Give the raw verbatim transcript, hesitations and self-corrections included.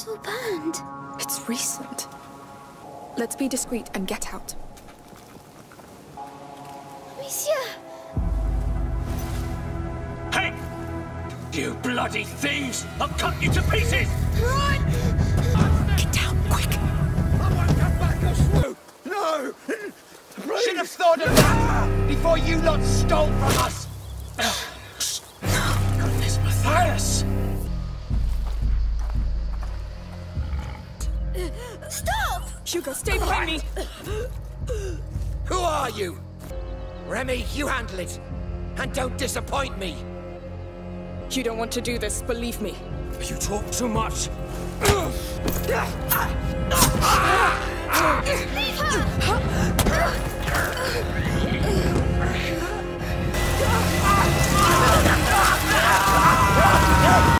still burned. It's recent. Let's be discreet and get out. Amicia! Hey! You bloody thieves! I'll cut you to pieces! Run! Get down, quick! I won't come back or swoop! No! Please. Should have thought of that before you lot stole from us! Goodness, Matthias! Stop! Hugo, stay behind me! Who are you? Remy, you handle it. And don't disappoint me. You don't want to do this, believe me. You talk too much. Leave her!